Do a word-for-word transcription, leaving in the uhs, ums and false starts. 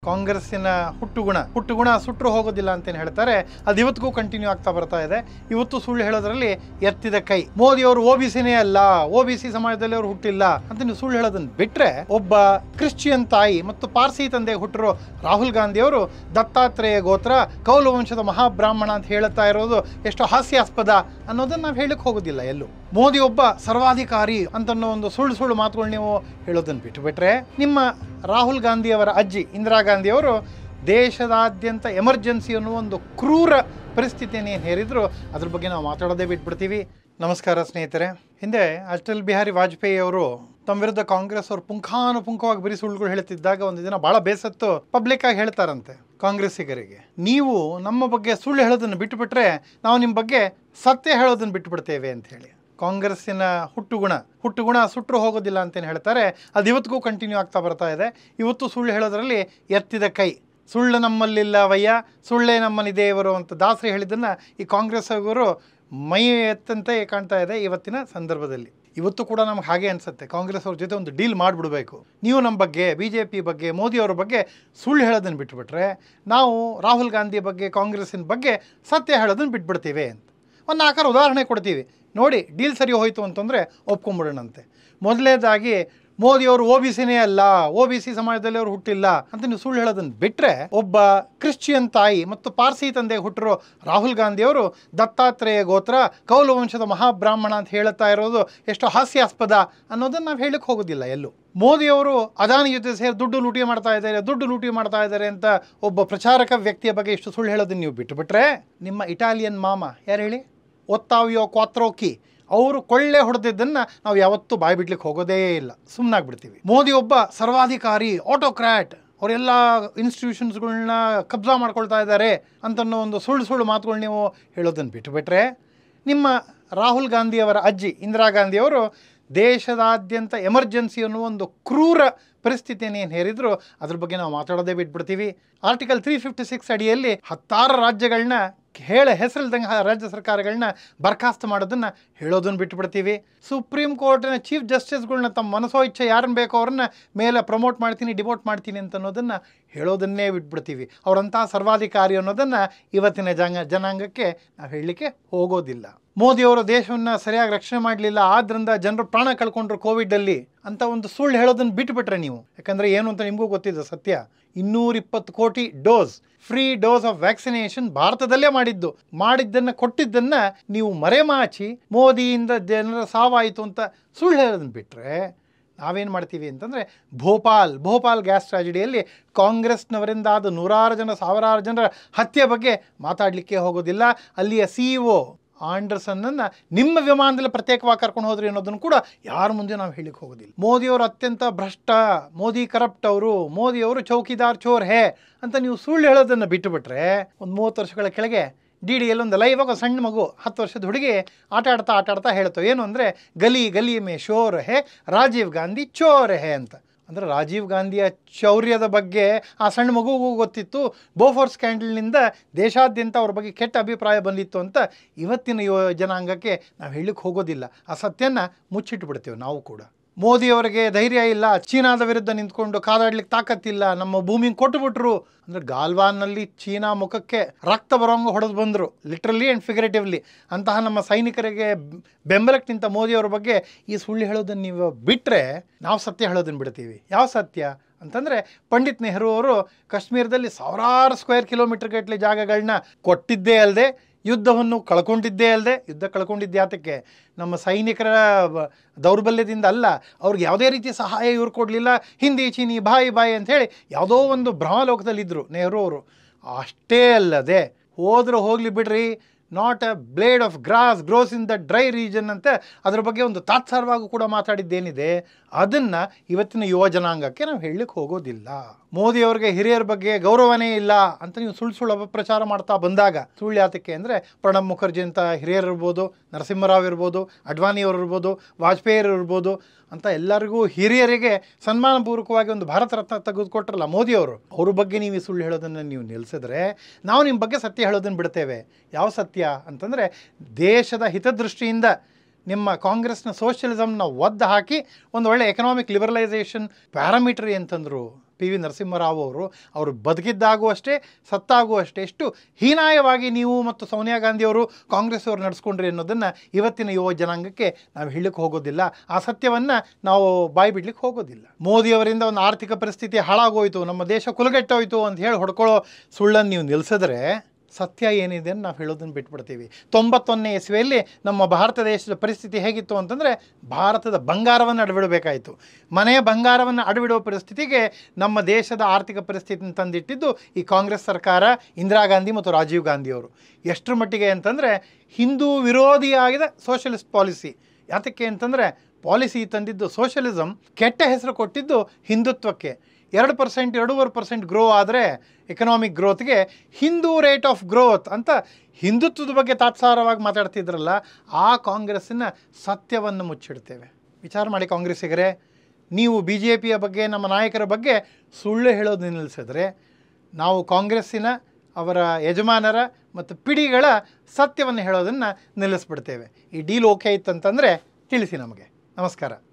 ಕಾಂಗ್ರೆಸ್ಸಿನ ಹುಟ್ಟುಗುಣ ಹುಟ್ಟುಗುಣ ಸುಟ್ಟರು ಹೋಗೋದಿಲ್ಲ ಅಂತೇನು ಹೇಳ್ತಾರೆ, ಅದು ಇವತ್ತಿಗೂ ಕಂಟಿನ್ಯೂ ಆಗ್ತಾ ಬರ್ತಾ ಇದೆ. ಇವತ್ತು ಸುಳ್ಳು ಹೇಳೋದ್ರಲ್ಲಿ ಎತ್ತಿದ ಕೈ. ಮೋದಿ ಅವರು ಒ ಬಿ ಸಿನೇ ಅಲ್ಲ, ಒ ಬಿ ಸಿ ಸಮಾಜದಲ್ಲಿ ಅವರು ಹುಟ್ಟಿಲ್ಲ ಅಂತ ನೀವು ಸುಳ್ಳು ಹೇಳೋದನ್ನ ಬಿಟ್ರೆ, ಒಬ್ಬ ಕ್ರಿಶ್ಚಿಯನ್ ತಾಯಿ ಮತ್ತು ಪಾರ್ಸಿ ತಂದೆ ಹುಟ್ಟಿರೋ ರಾಹುಲ್ ಗಾಂಧಿ ಅವರು ದತ್ತಾತ್ರೇಯ ಗೋತ್ರ ಕೌಲು ವಂಶದ ಮಹಾಬ್ರಾಹ್ಮಣ ಅಂತ ಹೇಳುತ್ತಾ ಇರೋದು ಎಷ್ಟು ಹಾಸ್ಯಾಸ್ಪದ ಅನ್ನೋದನ್ನ ನಾವು ಹೇಳಕ್ ಹೋಗೋದಿಲ್ಲ ಎಲ್ಲೂ. ಮೋದಿ ಒಬ್ಬ ಸರ್ವಾಧಿಕಾರಿ ಅಂತನ್ನೋ ಒಂದು ಸುಳ್ಳು ಸುಳ್ಳು ಮಾತುಗಳು ನೀವು ಹೇಳೋದನ್ನ ಬಿಟ್ಟು ಬಿಟ್ರೆ, ನಿಮ್ಮ ರಾಹುಲ್ ಗಾಂಧಿ ಅವರ ಅಜ್ಜಿ ಇಂದಿರಾ ಗಾಂಧಿ ಅವರು ದೇಶದಾದ್ಯಂತ ಎಮರ್ಜೆನ್ಸಿ ಅನ್ನೋ ಒಂದು ಕ್ರೂರ ಪರಿಸ್ಥಿತಿಯನ್ನು ಏನು ಹೇರಿದ್ರು ಅದ್ರ ಬಗ್ಗೆ ನಾವು ಮಾತಾಡೋದೇ ಬಿಟ್ಬಿಡ್ತೀವಿ. ನಮಸ್ಕಾರ ಸ್ನೇಹಿತರೆ. ಹಿಂದೆ ಅಟಲ್ ಬಿಹಾರಿ ವಾಜಪೇಯಿ ಅವರು ತಮ್ಮ ವಿರುದ್ಧ ಕಾಂಗ್ರೆಸ್ ಅವರು ಪುಂಖಾನುಪುಂಖವಾಗಿ ಬರೀ ಸುಳ್ಳುಗಳು ಹೇಳ್ತಿದ್ದಾಗ ಒಂದು ದಿನ ಭಾಳ ಬೇಸತ್ತು ಪಬ್ಲಿಕ್ ಆಗಿ ಹೇಳ್ತಾರಂತೆ ಕಾಂಗ್ರೆಸ್ಸಿಗರಿಗೆ, ನೀವು ನಮ್ಮ ಬಗ್ಗೆ ಸುಳ್ಳು ಹೇಳೋದನ್ನು ಬಿಟ್ಟುಬಿಟ್ರೆ ನಾವು ನಿಮ್ಮ ಬಗ್ಗೆ ಸತ್ಯ ಹೇಳೋದನ್ನು ಬಿಟ್ಟುಬಿಡ್ತೇವೆ ಅಂತ ಹೇಳಿ. ಕಾಂಗ್ರೆಸ್ಸಿನ ಹುಟ್ಟುಗುಣ ಹುಟ್ಟುಗುಣ ಸುಟ್ಟರು ಹೋಗೋದಿಲ್ಲ ಅಂತೇನು ಹೇಳ್ತಾರೆ, ಅದು ಇವತ್ತಿಗೂ ಕಂಟಿನ್ಯೂ ಆಗ್ತಾ ಬರ್ತಾ ಇದೆ. ಇವತ್ತು ಸುಳ್ಳು ಹೇಳೋದ್ರಲ್ಲಿ ಎತ್ತಿದ ಕೈ. ಸುಳ್ಳು ನಮ್ಮಲ್ಲಿಲ್ಲ ವಯ್ಯ, ಸುಳ್ಳೇ ನಮ್ಮಲ್ಲಿ ದೇವರು ಅಂತ ದಾಸರಿ ಹೇಳಿದ್ದನ್ನು ಈ ಕಾಂಗ್ರೆಸ್ ಅವರು ಮೈ ಎತ್ತಂತೆ ಕಾಣ್ತಾ ಇದೆ ಇವತ್ತಿನ ಸಂದರ್ಭದಲ್ಲಿ. ಇವತ್ತು ಕೂಡ ನಮ್ಗೆ ಹಾಗೆ ಅನಿಸುತ್ತೆ, ಕಾಂಗ್ರೆಸ್ ಅವ್ರ ಜೊತೆ ಒಂದು ಡೀಲ್ ಮಾಡಿಬಿಡಬೇಕು. ನೀವು ನಮ್ಮ ಬಗ್ಗೆ, ಬಿ ಜೆ ಪಿ ಬಗ್ಗೆ, ಮೋದಿಯವ್ರ ಬಗ್ಗೆ ಸುಳ್ಳು ಹೇಳೋದನ್ನು ಬಿಟ್ಬಿಟ್ರೆ ನಾವು ರಾಹುಲ್ ಗಾಂಧಿ ಬಗ್ಗೆ, ಕಾಂಗ್ರೆಸ್ಸಿನ ಬಗ್ಗೆ ಸತ್ಯ ಹೇಳೋದನ್ನು ಬಿಟ್ಬಿಡ್ತೀವಿ ಅಂತ ಒಂದು ಆಕಾರ ಉದಾಹರಣೆ ಕೊಡ್ತೀವಿ ನೋಡಿ. ಡೀಲ್ ಸರಿ ಹೋಯಿತು ಅಂತಂದರೆ ಒಪ್ಕೊಂಬಿಡೋಣಂತೆ. ಮೊದಲನೇದಾಗಿ ಮೋದಿಯವರು ಒ ಬಿ ಸಿನೇ ಅಲ್ಲ, ಒ ಬಿ ಸಿ ಸಮಾಜದಲ್ಲಿ ಅವರು ಹುಟ್ಟಿಲ್ಲ ಅಂತ ನೀವು ಸುಳ್ಳು ಹೇಳೋದನ್ನು ಬಿಟ್ಟರೆ, ಒಬ್ಬ ಕ್ರಿಶ್ಚಿಯನ್ ತಾಯಿ ಮತ್ತು ಪಾರ್ಸಿ ತಂದೆ ಹುಟ್ಟಿರೋ ರಾಹುಲ್ ಗಾಂಧಿ ಅವರು ದತ್ತಾತ್ರೇಯ ಗೋತ್ರ ಕೌಲು ವಂಶದ ಮಹಾಬ್ರಾಹ್ಮಣ ಅಂತ ಹೇಳುತ್ತಾ ಇರೋದು ಎಷ್ಟು ಹಾಸ್ಯಾಸ್ಪದ ಅನ್ನೋದನ್ನು ನಾವು ಹೇಳಕ್ಕೆ ಹೋಗೋದಿಲ್ಲ ಎಲ್ಲೂ. ಮೋದಿಯವರು ಅದಾನಿ ಜೊತೆ ಸೇರಿ ದುಡ್ಡು ಲೂಟಿ ಮಾಡ್ತಾ ಇದ್ದಾರೆ ದುಡ್ಡು ಲೂಟಿ ಮಾಡ್ತಾ ಇದ್ದಾರೆ ಅಂತ ಒಬ್ಬ ಪ್ರಚಾರಕ ವ್ಯಕ್ತಿಯ ಬಗ್ಗೆ ಇಷ್ಟು ಸುಳ್ಳು ಹೇಳೋದನ್ನು ನೀವು ಬಿಟ್ಟುಬಿಟ್ರೆ, ನಿಮ್ಮ ಇಟಾಲಿಯನ್ ಮಾಮ ಯಾರು ಹೇಳಿ, ಒತ್ತಾವಿಯೋ ಕ್ವಾತ್ರೋಕಿ, ಅವರು ಕೊಳ್ಳೆ ಹೊಡೆದಿದ್ದನ್ನು ನಾವು ಯಾವತ್ತೂ ಬಾಯಿ ಬಿಡ್ಲಿಕ್ಕೆ ಹೋಗೋದೇ ಇಲ್ಲ, ಸುಮ್ಮನಾಗ್ಬಿಡ್ತೀವಿ. ಮೋದಿ ಒಬ್ಬ ಸರ್ವಾಧಿಕಾರಿ, ಆಟೋಕ್ರ್ಯಾಟ್, ಅವರೆಲ್ಲ ಇನ್ಸ್ಟಿಟ್ಯೂಷನ್ಸ್ಗಳನ್ನ ಕಬ್ಜಾ ಮಾಡ್ಕೊಳ್ತಾ ಇದ್ದಾರೆ ಅಂತನ್ನೋ ಒಂದು ಸುಳ್ಳು ಸುಳ್ಳು ಮಾತುಗಳು ನೀವು ಹೇಳೋದನ್ನು ಬಿಟ್ಟುಬಿಟ್ರೆ, ನಿಮ್ಮ ರಾಹುಲ್ ಗಾಂಧಿ ಅವರ ಅಜ್ಜಿ ಇಂದಿರಾ ಗಾಂಧಿ ಅವರು ದೇಶದಾದ್ಯಂತ ಎಮರ್ಜೆನ್ಸಿ ಅನ್ನೋ ಒಂದು ಕ್ರೂರ ಪರಿಸ್ಥಿತಿಯನ್ನು ಏನು ಹೇರಿದ್ರು ಅದ್ರ ಬಗ್ಗೆ ನಾವು ಮಾತಾಡೋದೇ ಬಿಟ್ಬಿಡ್ತೀವಿ. ಆರ್ಟಿಕಲ್ ತ್ರೀ ಫಿಫ್ಟಿ ಸಿಕ್ಸ್ ಅಡಿಯಲ್ಲಿ ಹತ್ತಾರು ರಾಜ್ಯಗಳನ್ನ ಹೇಳ ಹೆಸರಿಲ್ದಂಗೆ ರಾಜ್ಯ ಸರ್ಕಾರಗಳನ್ನ ಬರ್ಖಾಸ್ತು ಮಾಡೋದನ್ನು ಹೇಳೋದನ್ನು ಬಿಟ್ಟುಬಿಡ್ತೀವಿ. ಸುಪ್ರೀಂ ಕೋರ್ಟಿನ ಚೀಫ್ ಜಸ್ಟಿಸ್ಗಳನ್ನ ತಮ್ಮ ಮನಸೋ ಇಚ್ಛೆ ಯಾರನ್ನು ಬೇಕೋ ಅವ್ರನ್ನ ಮೇಲೆ ಪ್ರಮೋಟ್ ಮಾಡ್ತೀನಿ, ಡಿಮೋಟ್ ಮಾಡ್ತೀನಿ ಅಂತ ಅನ್ನೋದನ್ನು ಹೇಳೋದನ್ನೇ ಬಿಟ್ಬಿಡ್ತೀವಿ. ಅವರಂತಹ ಸರ್ವಾಧಿಕಾರಿ ಅನ್ನೋದನ್ನು ಇವತ್ತಿನ ಜನ ಜನಾಂಗಕ್ಕೆ ನಾವು ಹೇಳಲಿಕ್ಕೆ ಹೋಗೋದಿಲ್ಲ. ಮೋದಿಯವರು ದೇಶವನ್ನು ಸರಿಯಾಗಿ ರಕ್ಷಣೆ ಮಾಡಲಿಲ್ಲ, ಆದ್ದರಿಂದ ಜನರು ಪ್ರಾಣ ಕಳ್ಕೊಂಡ್ರು ಕೋವಿಡಲ್ಲಿ ಅಂತ ಒಂದು ಸುಳ್ಳು ಹೇಳೋದನ್ನು ಬಿಟ್ಟುಬಿಟ್ರೆ ನೀವು, ಯಾಕಂದರೆ ಏನು ಅಂತ ನಿಮಗೂ ಗೊತ್ತಿದೆ ಸತ್ಯ. ಇನ್ನೂರ ಇಪ್ಪತ್ತು ಕೋಟಿ dose free dose of vaccination ಭಾರತದಲ್ಲೇ ಮಾಡಿದ್ದು ಮಾಡಿದ್ದನ್ನು ಕೊಟ್ಟಿದ್ದನ್ನು ನೀವು ಮರೆಮಾಚಿ ಮೋದಿಯಿಂದ ಜನರ ಸಾವಾಯಿತು ಅಂತ ಸುಳ್ಳು ಹೇಳೋದನ್ನು ಬಿಟ್ಟರೆ ನಾವೇನು ಮಾಡ್ತೀವಿ ಅಂತಂದರೆ, ಭೋಪಾಲ್ ಭೋಪಾಲ್ ಗ್ಯಾಸ್ ಟ್ರಾಜಿಡಿಯಲ್ಲಿ ಕಾಂಗ್ರೆಸ್ನವರಿಂದ ಆದ ನೂರಾರು ಜನ ಸಾವಿರಾರು ಜನರ ಹತ್ಯೆ ಬಗ್ಗೆ ಮಾತಾಡಲಿಕ್ಕೆ ಹೋಗೋದಿಲ್ಲ. ಅಲ್ಲಿಯ ಸಿ ಇ ಒ ಆಂಡರ್ಸನ್ನನ್ನು ನಿಮ್ಮ ವಿಮಾನದಲ್ಲಿ ಪ್ರತ್ಯೇಕವಾಗಿ ಕರ್ಕೊಂಡು ಹೋದ್ರಿ ಅನ್ನೋದನ್ನು ಕೂಡ ಯಾರ ಮುಂದೆ ನಾವು ಹೇಳಿಕ್ಕೆ ಹೋಗೋದಿಲ್ಲ. ಮೋದಿಯವರು ಅತ್ಯಂತ ಭ್ರಷ್ಟ, ಮೋದಿ ಕರಪ್ಟ್ ಅವರು, ಮೋದಿಯವರು ಚೌಕಿದಾರ್ ಚೋರ್ ಹೇ ಅಂತ ನೀವು ಸುಳ್ಳು ಹೇಳೋದನ್ನು ಬಿಟ್ಟುಬಿಟ್ರೆ, ಒಂದು ಮೂವತ್ತು ವರ್ಷಗಳ ಕೆಳಗೆ ಡಿ ಡಿ ಎಲ್ಲೊಂದು ಲೈವ್ ಆಗ ಸಣ್ಣ ಮಗು ಹತ್ತು ವರ್ಷದ ಹುಡುಗಿ ಆಟ ಆಡ್ತಾ ಆಟ ಆಡ್ತಾ ಹೇಳ್ತೋ ಏನು ಅಂದರೆ, ಗಲಿ ಗಲಿ ಮೇ ಶೋರ್ ಹೇ ರಾಜೀವ್ ಗಾಂಧಿ ಚೋರ್ ಹೇ ಅಂತ. ಅಂದರೆ ರಾಜೀವ್ ಗಾಂಧಿಯ ಚೌರ್ಯದ ಬಗ್ಗೆ ಆ ಸಣ್ಣ ಮಗುಗೂ ಗೊತ್ತಿತ್ತು, ಬೋಫೋರ್ಸ್ ಸ್ಕ್ಯಾಂಡಲ್ನಿಂದ ದೇಶಾದ್ಯಂತ ಅವ್ರ ಬಗ್ಗೆ ಕೆಟ್ಟ ಅಭಿಪ್ರಾಯ ಬಂದಿತ್ತು ಅಂತ ಇವತ್ತಿನ ಯುವ ಜನಾಂಗಕ್ಕೆ ನಾವು ಹೇಳಲಿಕ್ಕೆ ಹೋಗೋದಿಲ್ಲ. ಆ ಸತ್ಯನ ಮುಚ್ಚಿಟ್ಬಿಡ್ತೇವೆ ನಾವು ಕೂಡ. ಮೋದಿಯವರಿಗೆ ಧೈರ್ಯ ಇಲ್ಲ, ಚೀನಾದ ವಿರುದ್ಧ ನಿಂತ್ಕೊಂಡು ಕಾದಾಡ್ಲಿಕ್ಕೆ ತಾಕತ್ತಿಲ್ಲ, ನಮ್ಮ ಭೂಮಿಗೆ ಕೊಟ್ಟುಬಿಟ್ರು ಅಂದರೆ ಗಾಲ್ವಾನ್ನಲ್ಲಿ ಚೀನಾ ಮುಖಕ್ಕೆ ರಕ್ತ ಬರೋಂಗೆ ಹೊಡೆದು ಬಂದರು, ಲಿಟ್ರಲಿ ಆ್ಯಂಡ್ ಫಿಗರೇಟಿವ್ಲಿ. ಅಂತಹ ನಮ್ಮ ಸೈನಿಕರಿಗೆ ಬೆಂಬಲಕ್ಕೆ ನಿಂತ ಮೋದಿಯವ್ರ ಬಗ್ಗೆ ಈ ಸುಳ್ಳು ಹೇಳೋದನ್ನು ನೀವು ಬಿಟ್ಟರೆ ನಾವು ಸತ್ಯ ಹೇಳೋದನ್ನು ಬಿಡ್ತೀವಿ. ಯಾವ ಸತ್ಯ ಅಂತಂದರೆ, ಪಂಡಿತ್ ನೆಹರು ಅವರು ಕಾಶ್ಮೀರದಲ್ಲಿ ಸಾವಿರಾರು ಸ್ಕ್ವೇರ್ ಕಿಲೋಮೀಟರ್ ಗಟ್ಟಲೆ ಜಾಗಗಳನ್ನ ಕೊಟ್ಟಿದ್ದೇ ಅಲ್ಲದೆ ಯುದ್ಧವನ್ನು ಕಳ್ಕೊಂಡಿದ್ದೇ ಅಲ್ಲದೆ, ಯುದ್ಧ ಕಳ್ಕೊಂಡಿದ್ದೆ ಯಾತಕ್ಕೆ, ನಮ್ಮ ಸೈನಿಕರ ದೌರ್ಬಲ್ಯದಿಂದ ಅಲ್ಲ, ಅವ್ರಿಗೆ ಯಾವುದೇ ರೀತಿಯ ಸಹಾಯ ಇವ್ರು ಕೊಡಲಿಲ್ಲ, ಹಿಂದಿ ಚೀನಿ ಬಾಯಿ ಬಾಯಿ ಅಂಥೇಳಿ ಯಾವುದೋ ಒಂದು ಭ್ರಮಲೋಕದಲ್ಲಿದ್ದರು ನೆಹರು ಅವರು. ಅಷ್ಟೇ ಅಲ್ಲದೆ ಹೋದ್ರೆ ಹೋಗಲಿ ಬಿಡ್ರಿ, not a blade of grass grows in the dry region ಅಂತ ಅದ್ರ ಬಗ್ಗೆ ಒಂದು ತಾತ್ಸಾರವಾಗೂ ಕೂಡ ಮಾತಾಡಿದ್ದೇನಿದೆ, ಅದನ್ನು ಇವತ್ತಿನ ಯುವ ಜನಾಂಗಕ್ಕೆ ನಾವು ಹೇಳಲಿಕ್ಕೆ ಹೋಗೋದಿಲ್ಲ. ಮೋದಿಯವ್ರಿಗೆ ಹಿರಿಯರ ಬಗ್ಗೆ ಗೌರವನೇ ಇಲ್ಲ ಅಂತ ನೀವು ಸುಳ್ಳು ಸುಳ್ಳು ಅಪಪ್ರಚಾರ ಮಾಡ್ತಾ ಬಂದಾಗ, ಸುಳ್ಳು ಯಾತಕ್ಕೆ ಅಂದರೆ, ಪ್ರಣಬ್ ಮುಖರ್ಜಿ ಅಂತ ಹಿರಿಯರು ಇರ್ಬೋದು, ನರಸಿಂಹರಾವ್ ಇರ್ಬೋದು, ಅಡ್ವಾಣಿಯವರು ಇರ್ಬೋದು, ವಾಜಪೇಯಿ ಇರ್ಬೋದು ಅಂತ ಎಲ್ಲರಿಗೂ ಹಿರಿಯರಿಗೆ ಸನ್ಮಾನಪೂರ್ವಕವಾಗಿ ಒಂದು ಭಾರತ ರತ್ನ ತೆಗೆದುಕೊಟ್ರಲ್ಲ ಮೋದಿಯವರು, ಅವ್ರ ಬಗ್ಗೆ ನೀವು ಈ ಸುಳ್ಳು ಹೇಳೋದನ್ನು ನೀವು ನಿಲ್ಲಿಸಿದ್ರೆ ನಾವು ನಿಮ್ಮ ಬಗ್ಗೆ ಸತ್ಯ ಹೇಳೋದನ್ನು ಬಿಡ್ತೇವೆ. ಯಾವ ಸತ್ಯ ಅಂತಂದರೆ, ದೇಶದ ಹಿತದೃಷ್ಟಿಯಿಂದ ನಿಮ್ಮ ಕಾಂಗ್ರೆಸ್ನ ಸೋಷಿಯಲಿಸಮ್ನ ಒದ್ದು ಹಾಕಿ ಒಂದು ಒಳ್ಳೆ ಎಕನಾಮಿಕ್ ಲಿಬರಲೈಸೇಷನ್ ಪ್ಯಾರಾಮೀಟರ್ ಅಂತಂದರು ಪಿ ವಿ ನರಸಿಂಹರಾವ್ ಅವರು ಅವರು ಬದುಕಿದ್ದಾಗೂ ಅಷ್ಟೇ ಸತ್ತಾಗೂ ಅಷ್ಟೇ ಎಷ್ಟು ಹೀನಾಯವಾಗಿ ನೀವು ಮತ್ತು ಸೋನಿಯಾ ಗಾಂಧಿಯವರು ಕಾಂಗ್ರೆಸ್ ಅವರು ನಡೆಸ್ಕೊಂಡ್ರಿ ಅನ್ನೋದನ್ನು ಇವತ್ತಿನ ಯುವ ಜನಾಂಗಕ್ಕೆ ನಾವು ಹೇಳಕ್ಕೆ ಹೋಗೋದಿಲ್ಲ. ಆ ಸತ್ಯವನ್ನು ನಾವು ಬಾಯಿ ಬಿಡ್ಲಿಕ್ಕೆ ಹೋಗೋದಿಲ್ಲ. ಮೋದಿಯವರಿಂದ ಒಂದು ಆರ್ಥಿಕ ಪರಿಸ್ಥಿತಿ ಹಾಳಾಗೋಯ್ತು, ನಮ್ಮ ದೇಶ ಕುಲಗೆಟ್ಟೋಯ್ತು ಅಂತ ಹೇಳಿ ಹೊಡ್ಕೊಳ್ಳೋ ಸುಳ್ಳನ್ನು ನೀವು ನಿಲ್ಲಿಸಿದ್ರೆ ಸತ್ಯ ಏನಿದೆ ಅಂತ ನಾವು ಹೇಳೋದನ್ನು ಬಿಟ್ಬಿಡ್ತೀವಿ. ತೊಂಬತ್ತೊಂದನೇ ಇಸ್ವಿಯಲ್ಲಿ ನಮ್ಮ ಭಾರತ ದೇಶದ ಪರಿಸ್ಥಿತಿ ಹೇಗಿತ್ತು ಅಂತಂದರೆ ಭಾರತದ ಬಂಗಾರವನ್ನು ಅಡವಿಡಬೇಕಾಯಿತು. ಮನೆಯ ಬಂಗಾರವನ್ನು ಅಡವಿಡುವ ಪರಿಸ್ಥಿತಿಗೆ ನಮ್ಮ ದೇಶದ ಆರ್ಥಿಕ ಪರಿಸ್ಥಿತಿನ ತಂದಿಟ್ಟಿದ್ದು ಈ ಕಾಂಗ್ರೆಸ್ ಸರ್ಕಾರ, ಇಂದಿರಾ ಗಾಂಧಿ ಮತ್ತು ರಾಜೀವ್ ಗಾಂಧಿಯವರು. ಎಷ್ಟರ ಮಟ್ಟಿಗೆ ಅಂತಂದರೆ ಹಿಂದೂ ವಿರೋಧಿಯಾಗಿದ ಸೋಷಲಿಸ್ಟ್ ಪಾಲಿಸಿ. ಯಾತಕ್ಕೆ ಅಂತಂದರೆ ಪಾಲಿಸಿ ತಂದಿದ್ದು ಸೋಷಲಿಸಮ್, ಕೆಟ್ಟ ಹೆಸರು ಕೊಟ್ಟಿದ್ದು ಹಿಂದುತ್ವಕ್ಕೆ. ಎರಡು ಪರ್ಸೆಂಟ್ ಎರಡೂವರೆ ಪರ್ಸೆಂಟ್ ಗ್ರೋ ಆದರೆ ಎಕನಾಮಿಕ್ ಗ್ರೋತ್ಗೆ ಹಿಂದೂ ರೇಟ್ ಆಫ್ ಗ್ರೋತ್ ಅಂತ ಹಿಂದುತ್ವದ ಬಗ್ಗೆ ತಾತ್ಸಾರವಾಗಿ ಮಾತಾಡ್ತಿದ್ರಲ್ಲ, ಆ ಕಾಂಗ್ರೆಸ್ಸಿನ ಸತ್ಯವನ್ನು ಮುಚ್ಚಿಡ್ತೇವೆ. ವಿಚಾರ ಮಾಡಿ ಕಾಂಗ್ರೆಸ್ಸಿಗರೇ, ನೀವು ಬಿ ಜೆ ಪಿಯ ಬಗ್ಗೆ ನಮ್ಮ ನಾಯಕರ ಬಗ್ಗೆ ಸುಳ್ಳು ಹೇಳೋದು ನಿಲ್ಲಿಸಿದ್ರೆ ನಾವು ಕಾಂಗ್ರೆಸ್ಸಿನ ಅವರ ಯಜಮಾನರ ಮತ್ತು ಪಿಡಿಗಳ ಸತ್ಯವನ್ನು ಹೇಳೋದನ್ನು ನಿಲ್ಲಿಸ್ಬಿಡ್ತೇವೆ. ಈ ಡೀಲ್ ಓಕೆ ಇತ್ತಂತಂದರೆ ತಿಳಿಸಿ ನಮಗೆ. ನಮಸ್ಕಾರ.